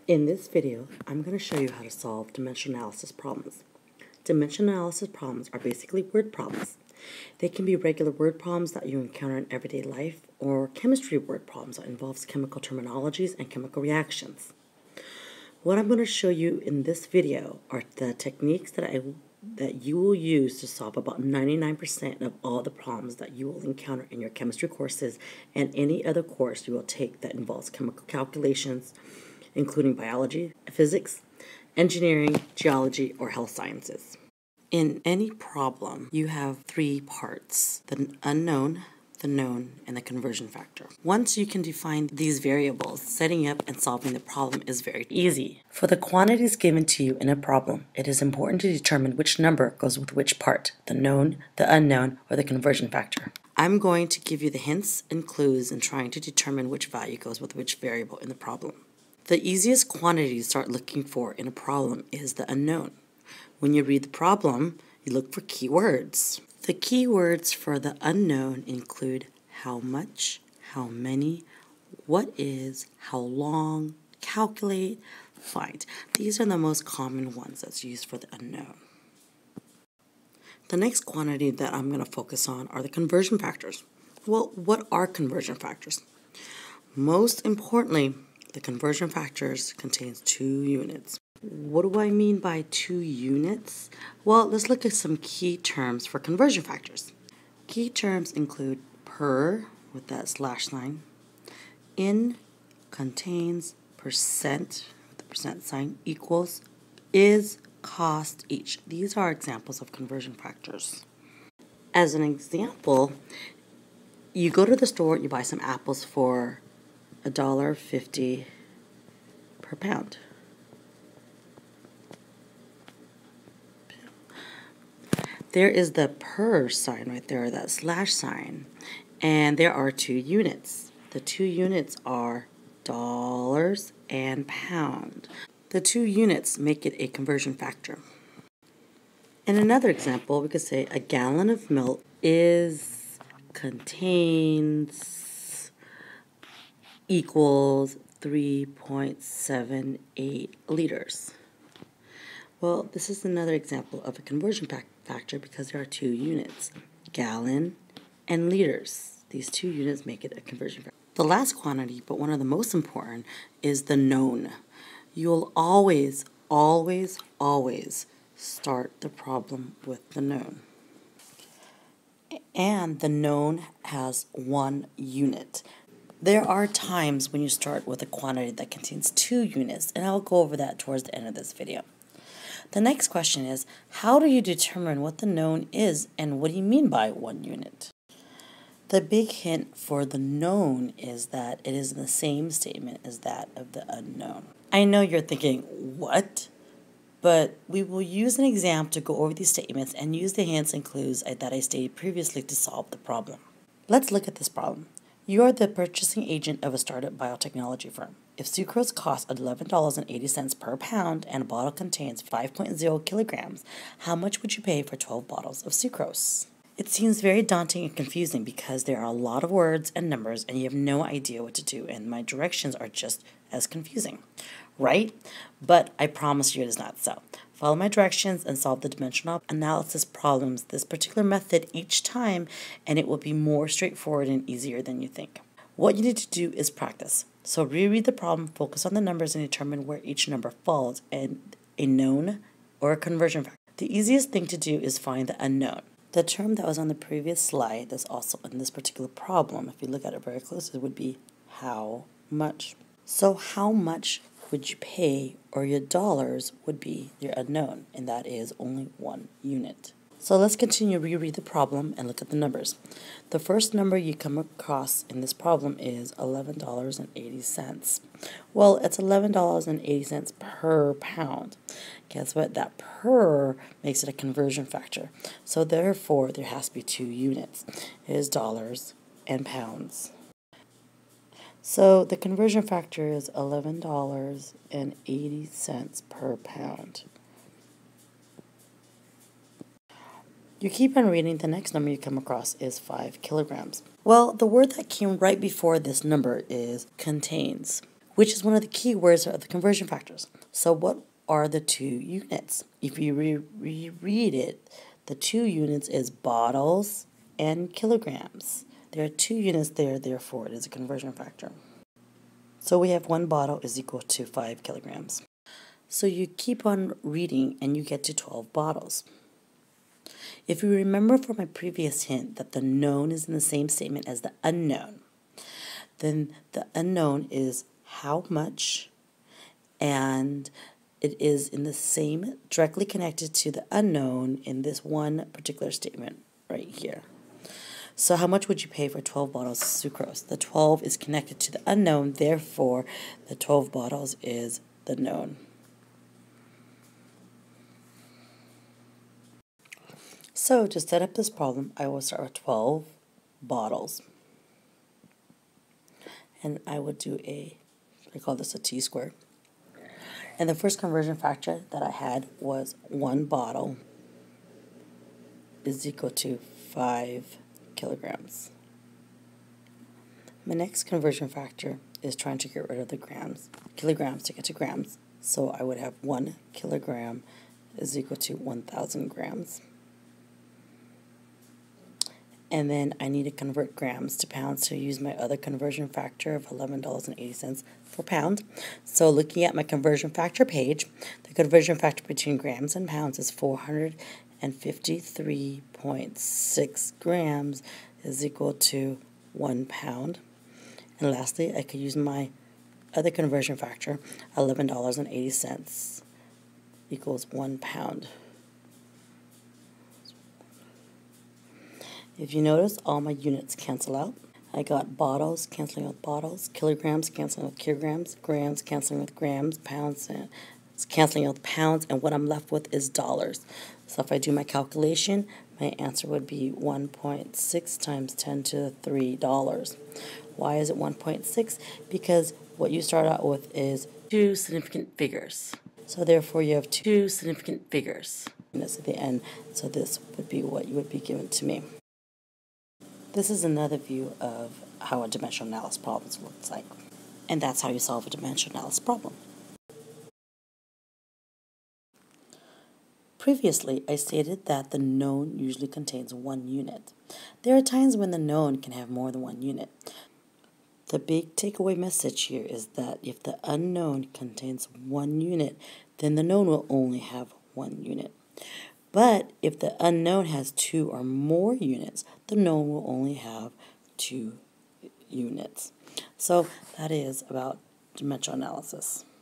In this video, I'm going to show you how to solve dimensional analysis problems. Dimensional analysis problems are basically word problems. They can be regular word problems that you encounter in everyday life or chemistry word problems that involves chemical terminologies and chemical reactions. What I'm going to show you in this video are the techniques that you will use to solve about 99% of all the problems that you will encounter in your chemistry courses and any other course you will take that involves chemical calculations, including biology, physics, engineering, geology, or health sciences. In any problem, you have three parts: the unknown, the known, and the conversion factor. Once you can define these variables, setting up and solving the problem is very easy. For the quantities given to you in a problem, it is important to determine which number goes with which part, the known, the unknown, or the conversion factor. I'm going to give you the hints and clues in trying to determine which value goes with which variable in the problem. The easiest quantity to start looking for in a problem is the unknown. When you read the problem, you look for keywords. The keywords for the unknown include how much, how many, what is, how long, calculate, find. These are the most common ones that's used for the unknown. The next quantity that I'm going to focus on are the conversion factors. Well, what are conversion factors? Most importantly, the conversion factors contains 2 units. What do I mean by 2 units? Well, let's look at some key terms for conversion factors. Key terms include per, with that slash sign, in, contains, percent, with the percent sign, equals, is, cost, each. These are examples of conversion factors. As an example, you go to the store, you buy some apples for $1.50 per pound. There is the per sign right there, that slash sign, and there are 2 units. The 2 units are dollars and pound. The 2 units make it a conversion factor. In another example, we could say a gallon of milk contains equals 3.78 liters. Well, this is another example of a conversion factor because there are 2 units, gallon and liters. These 2 units make it a conversion factor. The last quantity, but one of the most important, is the known. You'll always, always, always start the problem with the known. And the known has 1 unit. There are times when you start with a quantity that contains 2 units, and I'll go over that towards the end of this video. The next question is, how do you determine what the known is, and what do you mean by 1 unit? The big hint for the known is that it is in the same statement as that of the unknown. I know you're thinking, what? But we will use an example to go over these statements and use the hints and clues that I stated previously to solve the problem. Let's look at this problem. You are the purchasing agent of a startup biotechnology firm. If sucrose costs $11.80 per pound and a bottle contains 5.0 kilograms, how much would you pay for 12 bottles of sucrose? It seems very daunting and confusing because there are a lot of words and numbers and you have no idea what to do, and my directions are just as confusing, right? But I promise you it is not so. Follow my directions and solve the dimensional analysis problems this particular method each time, and it will be more straightforward and easier than you think. What you need to do is practice. So reread the problem, focus on the numbers, and determine where each number falls in a known or a conversion factor. The easiest thing to do is find the unknown. The term that was on the previous slide that's also in this particular problem, if you look at it very closely, would be how much. So how much would you pay, or your dollars would be your unknown, and that is only 1 unit. So let's continue, reread the problem, and look at the numbers. The first number you come across in this problem is $11.80. Well, it's $11.80 per pound. Guess what? That per makes it a conversion factor. So therefore, there has to be 2 units. It is dollars and pounds. So the conversion factor is $11.80 per pound. You keep on reading, the next number you come across is 5 kilograms. Well, the word that came right before this number is contains. which is one of the key words of the conversion factors. So what are the 2 units? If you reread it, the 2 units is bottles and kilograms. There are 2 units there, therefore it is a conversion factor. So we have 1 bottle is equal to 5 kilograms. So you keep on reading and you get to 12 bottles. If you remember from my previous hint that the known is in the same statement as the unknown, then the unknown is how much, and it is in the same, directly connected to the unknown in this one particular statement right here. So how much would you pay for 12 bottles of sucrose? The 12 is connected to the unknown, therefore the 12 bottles is the known. So to set up this problem, I will start with 12 bottles. And I would do I call this a t-squared. And the first conversion factor that I had was 1 bottle is equal to 5 kilograms. My next conversion factor is trying to get rid of the kilograms to get to grams. So I would have 1 kilogram is equal to 1,000 grams. And then I need to convert grams to pounds, so use my other conversion factor of $11.80 per pound. So looking at my conversion factor page, the conversion factor between grams and pounds is 453.6 grams is equal to 1 pound. And lastly, I could use my other conversion factor, $11.80 equals 1 pound. If you notice, all my units cancel out. I got bottles canceling with bottles, kilograms canceling with kilograms, grams canceling with grams, pounds and canceling with pounds, and what I'm left with is dollars. So if I do my calculation, my answer would be 1.6 times 10 to the $3. Why is it 1.6? Because what you start out with is 2 significant figures. So therefore you have 2 significant figures. And that's at the end. So this would be what you would be given to me. This is another view of how a dimensional analysis problem looks like. And that's how you solve a dimensional analysis problem. Previously, I stated that the known usually contains 1 unit. There are times when the known can have more than 1 unit. The big takeaway message here is that if the unknown contains 1 unit, then the known will only have 1 unit. But if the unknown has 2 or more units, the known will only have 2 units. So that is about dimensional analysis.